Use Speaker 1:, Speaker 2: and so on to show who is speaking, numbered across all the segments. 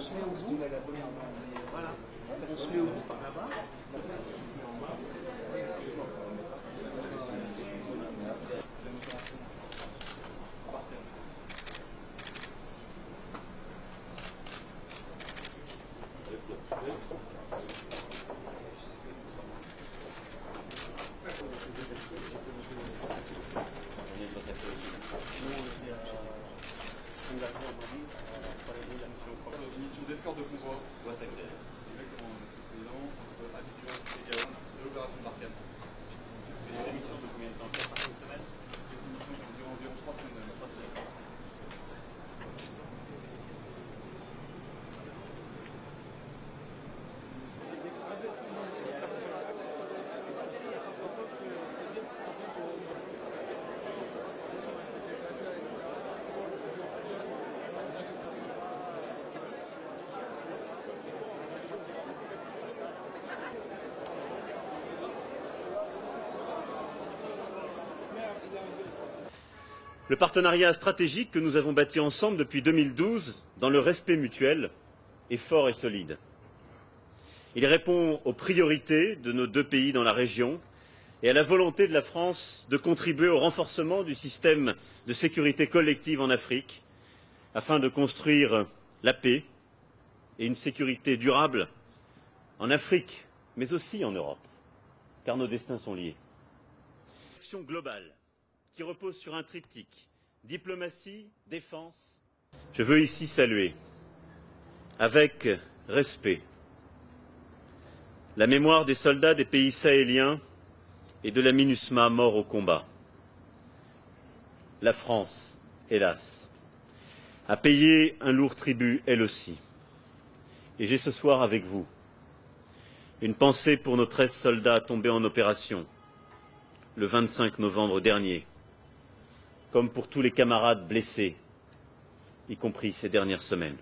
Speaker 1: se met au bout. Voilà. On se met au bout par là-bas.
Speaker 2: Mission d'escorte de convoi. Ouais, ça crée. Exactement, président, entre Abidjan et Gaon, de l'opération Barkhane. Et la mission de combien de temps? Par une semaine? C'est une mission qui dure environ 3 semaines.
Speaker 3: Le partenariat stratégique que nous avons bâti ensemble depuis 2012, dans le respect mutuel, est fort et solide. Il répond aux priorités de nos deux pays dans la région et à la volonté de la France de contribuer au renforcement du système de sécurité collective en Afrique, afin de construire la paix et une sécurité durable en Afrique, mais aussi en Europe, car nos destins sont liés. Action globale qui repose sur un triptyque, diplomatie, défense. Je veux ici saluer, avec respect, la mémoire des soldats des pays sahéliens et de la MINUSMA morts au combat. La France, hélas, a payé un lourd tribut elle aussi. Et j'ai ce soir avec vous une pensée pour nos 13 soldats tombés en opération le 25 novembre dernier, comme pour tous les camarades blessés, y compris ces dernières semaines.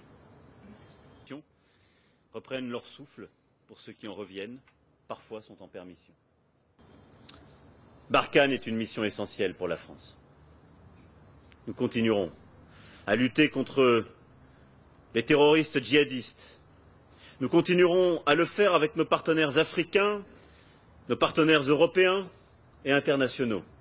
Speaker 3: Reprennent leur souffle pour ceux qui en reviennent, parfois sont en permission. Barkhane est une mission essentielle pour la France. Nous continuerons à lutter contre les terroristes djihadistes. Nous continuerons à le faire avec nos partenaires africains, nos partenaires européens et internationaux.